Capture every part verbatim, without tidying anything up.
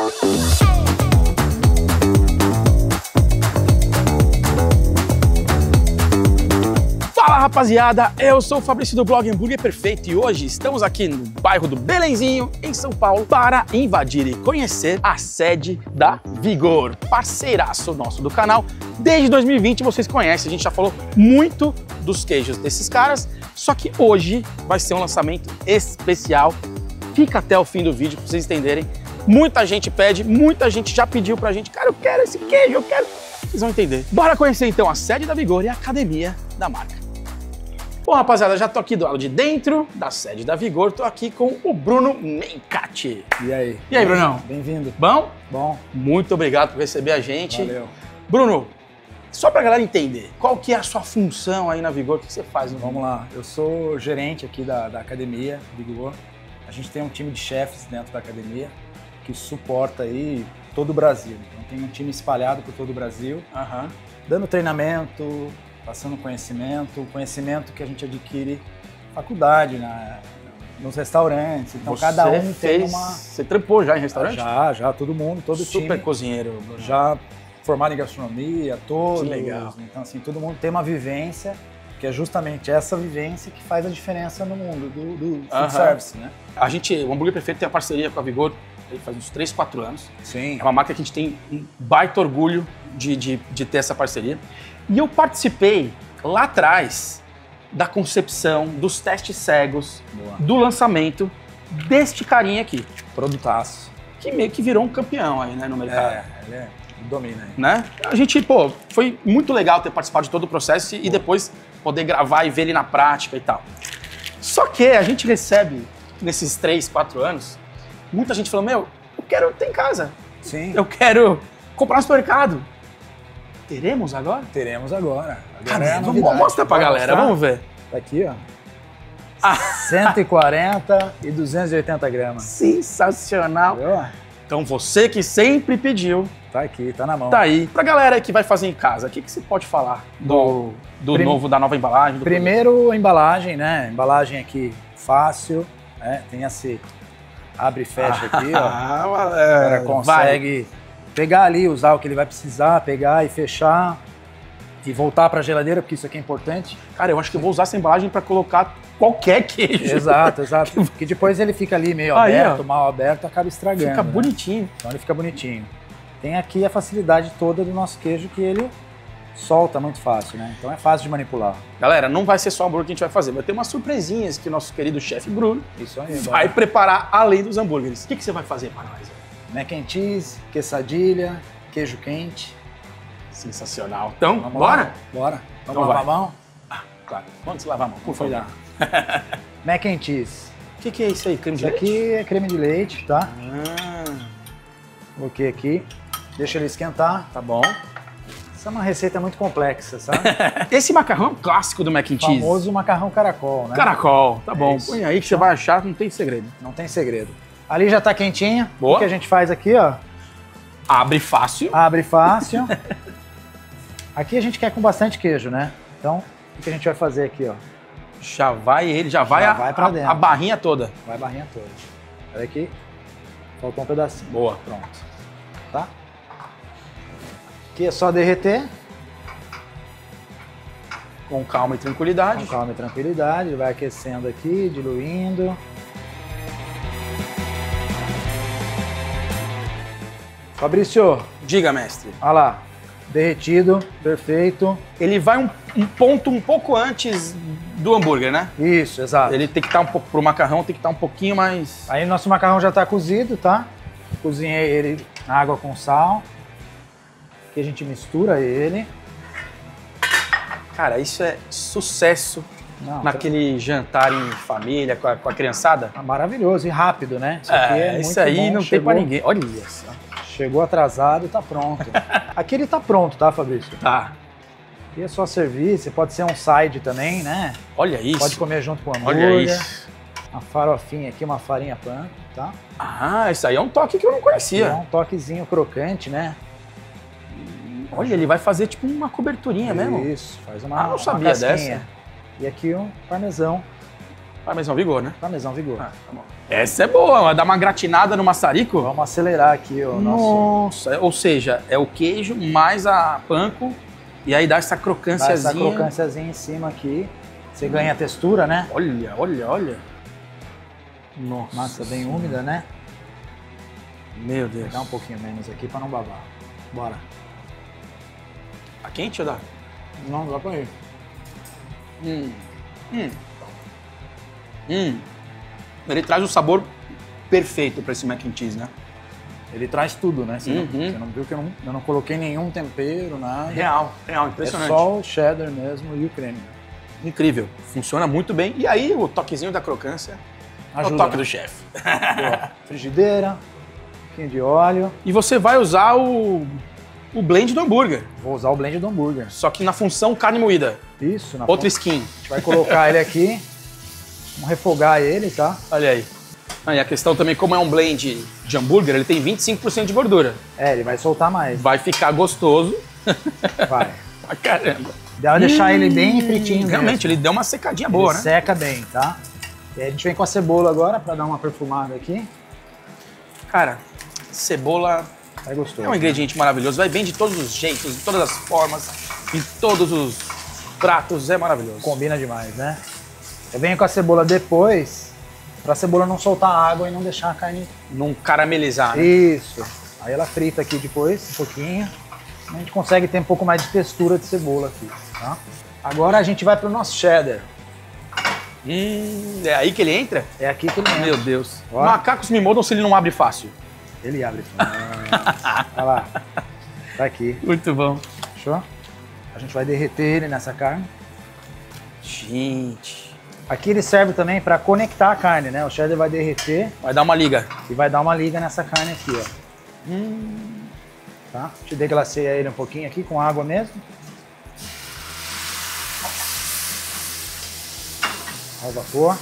Fala rapaziada, eu sou o Fabrício do blog Hambúrguer Perfeito e hoje estamos aqui no bairro do Belenzinho, em São Paulo, para invadir e conhecer a sede da Vigor, parceiraço nosso do canal. Desde dois mil e vinte vocês conhecem, a gente já falou muito dos queijos desses caras, só que hoje vai ser um lançamento especial. Fica até o fim do vídeo para vocês entenderem. Muita gente pede, muita gente já pediu pra gente, cara, eu quero esse queijo, eu quero... Vocês vão entender. Bora conhecer então a sede da Vigor e a academia da marca. Bom, rapaziada, já tô aqui do lado de dentro da sede da Vigor, tô aqui com o Bruno Mencati. E aí? E aí, Brunão? Bem-vindo. Bom? Bom. Muito obrigado por receber a gente. Valeu. Bruno, só pra galera entender, qual que é a sua função aí na Vigor? O que você faz no Vamos lá, eu sou gerente aqui da, da academia Vigor. A gente tem um time de chefes dentro da academia que suporta aí todo o Brasil. Então tem um time espalhado por todo o Brasil, Aham. dando treinamento, passando conhecimento, conhecimento que a gente adquire na faculdade, na, nos restaurantes. Então Você cada um fez... tem uma... Você trampou já em restaurante? Já, já, todo mundo, todo Super time. cozinheiro, Bruno. Já formado em gastronomia, todos. Que legal. Então assim, todo mundo tem uma vivência, que é justamente essa vivência que faz a diferença no mundo do, do food Aham. service, né? A gente, o Hambúrguer Perfeito tem a parceria com a Vigor ele faz uns três, quatro anos. Sim. É uma marca que a gente tem um baita orgulho de, de, de ter essa parceria. E eu participei lá atrás da concepção, dos testes cegos, Boa. do lançamento deste carinha aqui, Produtaço. que meio que virou um campeão aí, né, no mercado. É, ele é, ele domina aí. Né? A gente, pô, foi muito legal ter participado de todo o processo e depois poder gravar e ver ele na prática e tal. Só que a gente recebe, nesses três, quatro anos, muita gente falando, meu, eu quero ter em casa, Sim. eu quero comprar no supermercado. Teremos agora? Teremos agora. agora Cadê? é a Vamos novidade. mostrar pra Vamos galera, mostrar? vamos ver. Tá aqui, ó. Ah. cento e quarenta e duzentos e oitenta gramas. Sensacional. Viu? Então você que sempre pediu, Tá aqui, tá na mão. tá aí. Pra galera que vai fazer em casa, o que, que você pode falar do, do prim- novo, da nova embalagem? Do Primeiro, a embalagem, né? Embalagem aqui fácil, né? Tem esse abre e fecha aqui, ó. Ah, O cara é, consegue pegar ali, usar o que ele vai precisar, pegar e fechar e voltar para a geladeira, porque isso aqui é importante. Cara, eu acho que eu vou usar essa embalagem para colocar qualquer queijo. Exato, exato. Porque depois ele fica ali meio Aí, aberto, ó. mal aberto, acaba estragando. Fica né? bonitinho. Então ele fica bonitinho. Tem aqui a facilidade toda do nosso queijo, que ele solta muito fácil, né? Então é fácil de manipular. Galera, não vai ser só hambúrguer que a gente vai fazer, vai ter umas surpresinhas que o nosso querido chefe Bruno Isso aí. vai bora. preparar além dos hambúrgueres. O que, que você vai fazer para nós? Mac and cheese, quesadilha, queijo quente. Sensacional. Então, Vamos bora? lá? Bora. Vamos Então lavar vai. a mão? Claro. Vamos lavar a mão, por Foi favor. lá. Mac and cheese. O que, que é isso aí? Creme de Isso leite? aqui é creme de leite, tá? Ah, Coloquei aqui. Deixa ele esquentar. tá bom. Essa é uma receita muito complexa, sabe? Esse macarrão é um clássico do mac and cheese. Famoso macarrão caracol, né? Caracol, tá bom. isso. Põe aí que você vai achar, não tem segredo. Não tem segredo. Ali já tá quentinha. Boa. O que a gente faz aqui, ó? Abre fácil. Abre fácil. Aqui a gente quer com bastante queijo, né? Então, o que a gente vai fazer aqui, ó? Já vai ele, já vai, Já a, vai pra a- dentro. a barrinha toda. Vai a barrinha toda. Olha aqui. Faltou um pedacinho. Boa. Pronto. Tá? Aqui é só derreter. Com calma e tranquilidade. Com calma e tranquilidade. Ele vai aquecendo aqui, diluindo. Fabrício, Diga, mestre. olha lá. Derretido, perfeito. Ele vai um, um ponto um pouco antes do hambúrguer, né? Isso, exato. Ele tem que estar um pouco, pro macarrão tem que estar um pouquinho mais... Aí nosso macarrão já está cozido, tá? Cozinhei ele na água com sal. Aqui a gente mistura ele. Cara, isso é sucesso Não, naquele jantar em família, com a, com a criançada. tá maravilhoso e rápido, né? Isso aqui é, muito isso aí bom. não Chegou, tem pra ninguém. Olha só. Chegou atrasado e tá pronto. Aqui ele tá pronto, tá, Fabrício? Tá. Aqui é só servir, você pode ser um side também, né? Olha isso. Pode comer junto com o Olha hambúrguer. isso. Uma farofinha aqui, uma farinha pan, tá? Ah, isso aí é um toque que eu não E é conhecia. um toquezinho crocante, né? Olha, ele vai fazer tipo uma coberturinha mesmo. Isso, faz uma, Ah, não uma sabia casquinha. dessa. E aqui um parmesão. Parmesão Vigor, né? Parmesão Vigor. Ah, tá bom. Essa é boa, vai dar uma gratinada no maçarico. Vamos acelerar aqui o nosso... Nossa, ou seja, é o queijo mais a panko e aí dá essa Dá crocânciazinha. essa crocânciazinha em cima aqui. Você ganha a textura, né? Olha, olha, olha. Nossa. Massa bem úmida, né? Meu Deus. Vou pegar um pouquinho menos aqui pra não babar. Bora. Tá quente ou dá? Não, dá pra ir. Hum. Hum. Hum. Ele traz o sabor perfeito pra esse mac and cheese, né? Ele traz tudo, né? Você, Uhum. não, você não viu que eu não, eu não coloquei nenhum tempero, nada. Real, real, É impressionante. só o cheddar mesmo e o creme. Incrível. Funciona muito bem. E aí, o toquezinho da crocância é o Ajuda, toque né? do chefe. Boa. Frigideira, um pouquinho de óleo. E você vai usar o, o blend do hambúrguer. Vou usar o blend do hambúrguer. Só que na função carne moída. Isso, na Outra fonte. skin. A gente vai colocar ele aqui. Vamos refogar ele, tá? Olha aí. Ah, e a questão também, como é um blend de hambúrguer, ele tem vinte e cinco por cento de gordura. É, ele vai soltar mais. Vai ficar gostoso. Vai. Pra caramba. Dá pra deixar ele bem fritinho Realmente, mesmo. ele deu uma secadinha boa, Ele né? seca bem, tá? E aí a gente vem com a cebola agora pra dar uma perfumada aqui. Cara, cebola Vai gostoso. é um ingrediente maravilhoso. Vai bem de todos os jeitos, de todas as formas, em todos os pratos. É maravilhoso. Combina demais, né? Eu venho com a cebola depois, pra cebola não soltar água e não deixar a carne... Não caramelizar, né? Isso. Aí ela frita aqui depois, um pouquinho. A gente consegue ter um pouco mais de textura de cebola aqui, tá? Agora a gente vai pro nosso cheddar. Hum, é aí que ele entra? É aqui que ele entra. Meu Deus. Ó. Macacos me mordam se ele não abre fácil. Ele abre. Olha lá. Tá aqui. Muito bom. Fechou? A gente vai derreter ele nessa carne. Gente. Aqui ele serve também para conectar a carne, né? O cheddar vai derreter Vai dar uma liga. e vai dar uma liga nessa carne aqui, ó. Hum. Tá? A gente deglaceia ele um pouquinho aqui com água mesmo. Ao vapor.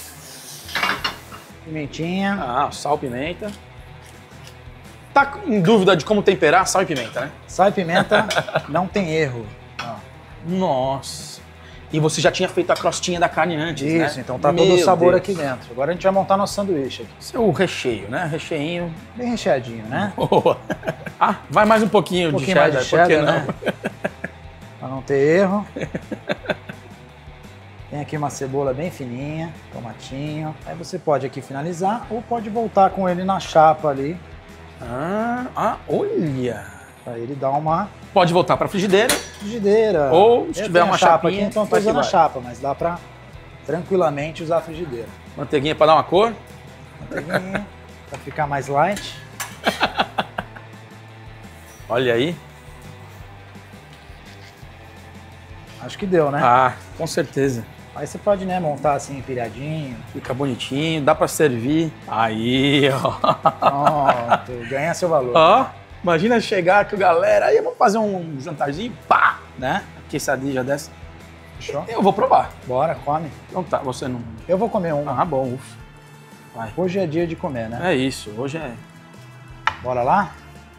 Pimentinha. Ah, sal, pimenta. Tá em dúvida de como temperar? Sal e pimenta, né? Sal e pimenta, não tem erro. Ó. Nossa. E você já tinha feito a crostinha da carne antes, né? Isso, então tá Meu todo o sabor Deus. aqui dentro. Agora a gente vai montar nosso sanduíche aqui. Esse é o recheio, né? Recheinho. Bem recheadinho, né? Boa. Ah, vai mais um pouquinho, Um pouquinho de cheddar, mais de por que cheddar, não? né? Pra não ter erro. Tem aqui uma cebola bem fininha, tomatinho. Aí você pode aqui finalizar ou pode voltar com ele na chapa ali, Ah, ah, olha. pra ele dar uma Pode voltar pra frigideira. frigideira. Ou se Eu tiver tenho uma a chapa chapinha, aqui, então eu tô vai que usando a vai. chapa, mas dá pra tranquilamente usar a frigideira. Manteiguinha pra dar uma cor. Manteiguinha, pra ficar mais light. Olha aí. Acho que deu, né? Ah, com certeza. Aí você pode, né, montar assim, empilhadinho. Fica bonitinho, dá pra servir. Aí, ó. Pronto, ganha seu valor. Ó, imagina chegar com a galera, aí vamos fazer um jantarzinho, pá, né? Quesadilha dessa. Fechou? Eu vou provar. Bora, come. Então tá, você não... Eu vou comer uma. Ah, bom, ufa. Vai. Hoje é dia de comer, né? É isso, hoje é... Bora lá?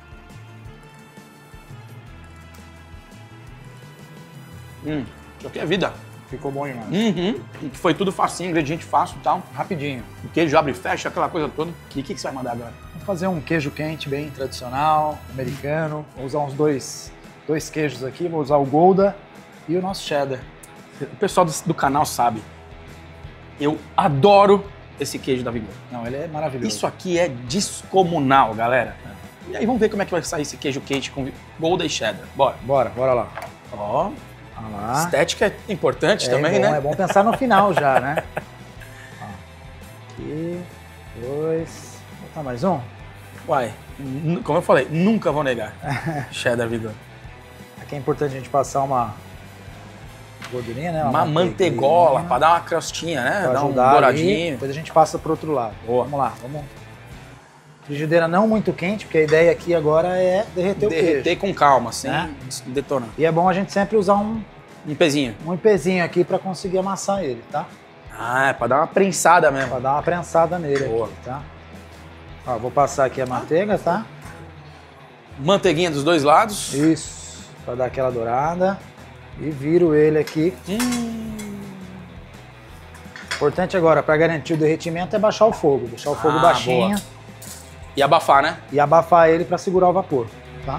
Hum, isso aqui é vida. Ficou bom demais. Uhum. E que foi tudo facinho, ingrediente fácil e tal. Rapidinho. O queijo abre e fecha, aquela coisa toda. O que, que, que você vai mandar agora? Vamos fazer um queijo quente bem tradicional, americano. Vou usar uns dois, dois queijos aqui. Vou usar o Gouda e o nosso cheddar. O pessoal do, do canal sabe. Eu adoro esse queijo da Vigor. Não, ele é maravilhoso. Isso aqui é descomunal, galera. E aí, vamos ver como é que vai sair esse queijo quente com Gouda e cheddar. Bora. Bora, bora lá. Ó, Olha lá. estética é importante É também, bom, né? É bom pensar no final já, né? Ó, aqui, dois. Vou botar mais um? Uai, n- como eu falei, nunca vou negar. Cheddar Vigor. Aqui é importante a gente passar uma gordurinha, né? Uma mantegola pra dar uma crostinha, né? Pra Dar um ajudar ali. douradinho. Depois a gente passa pro outro lado. Boa. Vamos lá, vamos. Frigideira não muito quente, porque a ideia aqui agora é derreter, o Derreter queijo. com calma, sem Né? detonar. E é bom a gente sempre usar um, Um pezinho. um pezinho aqui para conseguir amassar ele, tá? Ah, é pra dar uma prensada mesmo. Para dar uma prensada nele Boa. aqui, tá? Ó, vou passar aqui a manteiga, tá? Manteiguinha dos dois lados. Isso, para dar aquela dourada. E viro ele aqui. Hum. importante agora, para garantir o derretimento, é baixar o fogo. Deixar o fogo Ah, baixinho. boa. E abafar, né? E abafar ele para segurar o vapor, tá?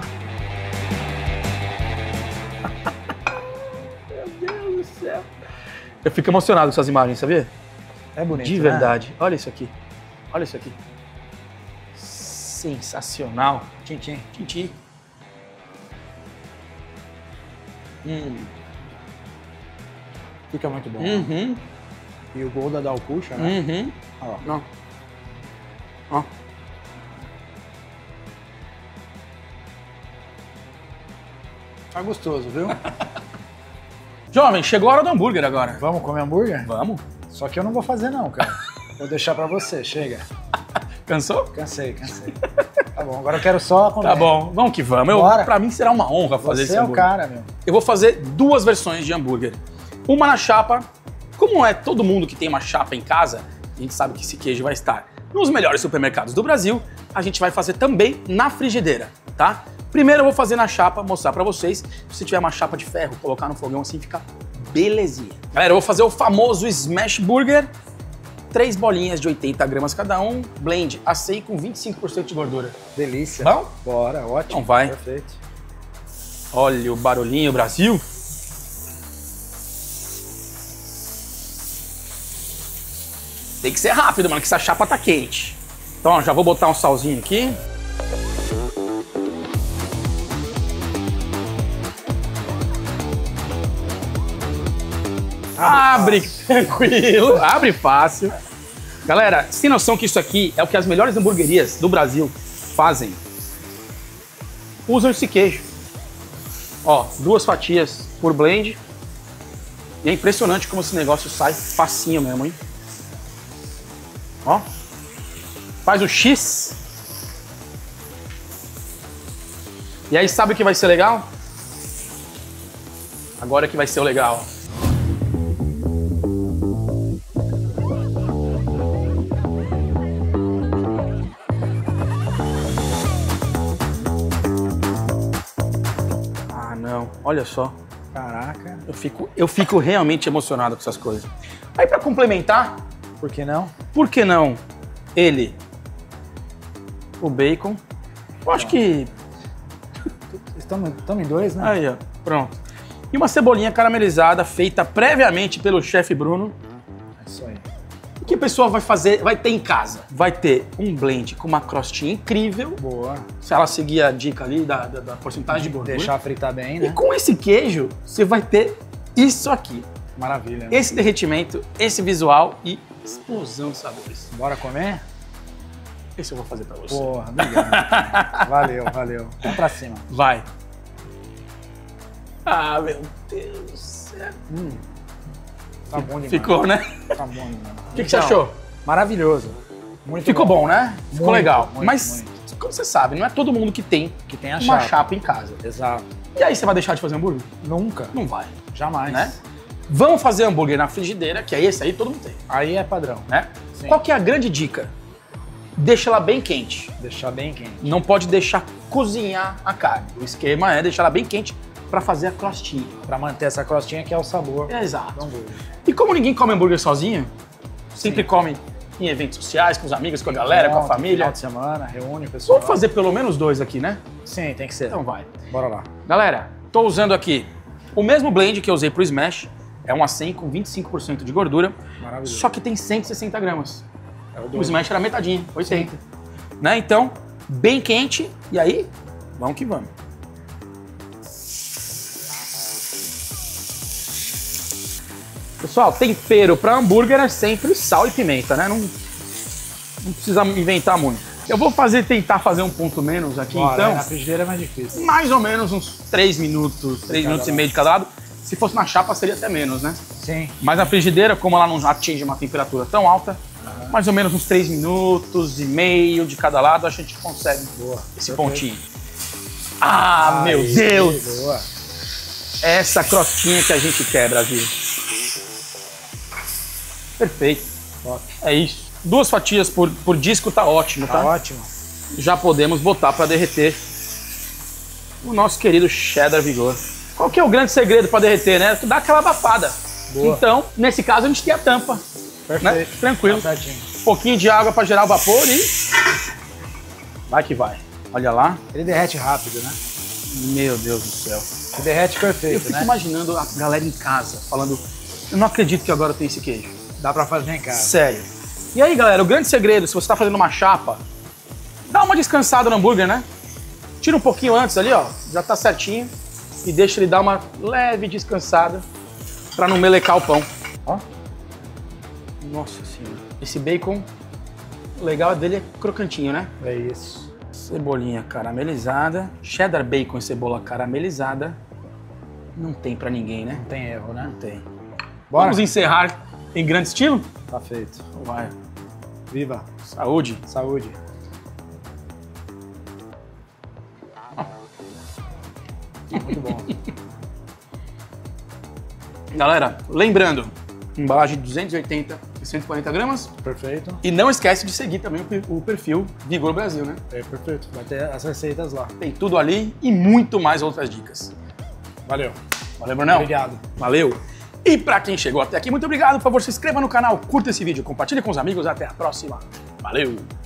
Meu Deus do céu. Eu fico emocionado com essas imagens, sabia? É bonito, De né? verdade. Olha isso aqui. Olha isso aqui. Sensacional. Tchim-tchim. Tintim. Hum. Fica muito bom. Uhum. E o Golda dá o puxa, né? Uhum. Ó. Não. Ó. Tá gostoso, viu? Jovem, chegou a hora do hambúrguer agora. Vamos comer hambúrguer? Vamos. Só que eu não vou fazer não, cara. Vou deixar pra você, chega. Cansou? Cansei, cansei. Tá bom, agora eu quero só comer. Tá bom, vamos que vamos. Eu, Bora. pra mim será uma honra fazer Você esse é o hambúrguer. cara, meu. Eu vou fazer duas versões de hambúrguer. Uma na chapa. Como é todo mundo que tem uma chapa em casa, a gente sabe que esse queijo vai estar nos melhores supermercados do Brasil, a gente vai fazer também na frigideira, tá? Primeiro eu vou fazer na chapa, mostrar pra vocês. Se você tiver uma chapa de ferro, colocar no fogão assim, fica belezinha. Galera, eu vou fazer o famoso Smash Burger. Três bolinhas de oitenta gramas cada um, blend açaí com vinte e cinco por cento de gordura. Delícia. Bom? Bora, ótimo. Então vai. Perfeito. Olha o barulhinho, Brasil. Tem que ser rápido, mano, que essa chapa tá quente. Então, ó, já vou botar um salzinho aqui. Abre tranquilo, abre fácil. Galera, você tem noção que isso aqui é o que as melhores hamburguerias do Brasil fazem? Usam esse queijo. Ó, duas fatias por blend. E é impressionante como esse negócio sai facinho mesmo, hein? Ó. Faz o X. E aí, sabe o que vai ser legal? Agora que vai ser o legal. Ah, não. Olha só. Caraca. Eu fico, eu fico realmente emocionado com essas coisas. Aí, pra complementar, Por que não? por que não ele, o bacon? Eu acho que... Estamos em dois, né? Aí, ó, pronto. E uma cebolinha caramelizada feita previamente pelo chefe Bruno. É isso aí. O que a pessoa vai fazer, vai ter em casa? Vai ter um blend com uma crostinha incrível, Boa. se ela seguir a dica ali da, da, da porcentagem de gordura. Deixar fritar bem, E né? com esse queijo, você vai ter isso aqui. Maravilha. né? Esse derretimento, esse visual e explosão de sabores. Bora comer? Esse eu vou fazer pra você. Porra, obrigado. Valeu, valeu. Vamos pra cima. Vai. Ah, meu Deus do céu. Hum. Tá bom demais. Ficou, né? Tá bom demais. O que, que você achou? Maravilhoso. Muito Ficou bom, né? Ficou Muito, legal. muito, Mas, muito. como você sabe, não é todo mundo que tem Que tem a uma chapa. chapa em casa. Exato. E aí, você vai deixar de fazer hambúrguer? Nunca. Não vai, Jamais. né? Vamos fazer hambúrguer na frigideira, que é esse aí todo mundo tem, Aí é padrão. né? Sim. Qual que é a grande dica? Deixa ela bem quente. Deixar bem quente. Não pode deixar cozinhar a carne. O esquema é deixar ela bem quente para fazer a crostinha. Pra manter essa crostinha que é o sabor É, exato. do hambúrguer. E como ninguém come hambúrguer sozinho, sempre Sim. come em eventos sociais, com os amigos, com a galera, com a Pronto, família. Final de semana, reúne o pessoal. Vamos fazer pelo menos dois aqui, né? Sim, tem que ser. Então vai. Bora lá. Galera, tô usando aqui o mesmo blend que eu usei pro Smash. É um açaí com vinte e cinco por cento de gordura. Maravilhoso. Só que tem cento e sessenta gramas. É o O dobro. Smash era metadinha, oitenta. Né? Então, bem quente. E aí, vamos que vamos. Pessoal, tempero para hambúrguer é sempre sal e pimenta, né? Não, não precisa inventar muito. Eu vou fazer, tentar fazer um ponto menos aqui, Bora, então. né? Na frigideira é mais difícil. Mais ou menos uns três minutos, três minutos e meio de cada lado. Se fosse na chapa, seria até menos, né? Sim. Mas na frigideira, como ela não atinge uma temperatura tão alta, mais ou menos uns três minutos e meio de cada lado, a gente consegue Boa. esse Perfeito. pontinho. Ah, meu Aí, Deus! Boa. Essa crostinha que a gente quer, Brasil. Perfeito. Top. É isso. Duas fatias por, por disco tá ótimo, Tá tá? ótimo. Já podemos botar para derreter o nosso querido Cheddar Vigor. Qual que é o grande segredo para derreter, né? Dá aquela abafada. Boa. Então, nesse caso, a gente tem a tampa. Perfeito. Né? Tranquilo. Tá certinho. Um pouquinho de água para gerar o vapor e... vai que vai. Olha lá. Ele derrete rápido, né? Meu Deus do céu. Ele derrete perfeito, Eu fico né? imaginando a galera em casa falando, eu não acredito que agora tem esse queijo. Dá pra fazer em casa. Sério. E aí, galera, o grande segredo, se você tá fazendo uma chapa, dá uma descansada no hambúrguer, né? Tira um pouquinho antes ali, ó, já tá certinho. E deixa ele dar uma leve descansada pra não melecar o pão. Ó. Nossa senhora. Esse bacon, o legal dele é crocantinho, né? É isso. Cebolinha caramelizada, cheddar bacon e cebola caramelizada. Não tem pra ninguém, né? Não tem erro, né? Não tem. Bora? Vamos encerrar em grande estilo? Tá feito. Vai. Viva. Saúde. Saúde. Muito bom. Galera, lembrando, embalagem de duzentos e oitenta e cento e quarenta gramas. Perfeito. E não esquece de seguir também o perfil Vigor Brasil, né? É perfeito. Vai ter as receitas lá. Tem tudo ali e muito mais outras dicas. Valeu. Valeu, Brunão. Obrigado. Valeu. E pra quem chegou até aqui, muito obrigado. Por favor, se inscreva no canal, curta esse vídeo, compartilhe com os amigos. Até a próxima. Valeu.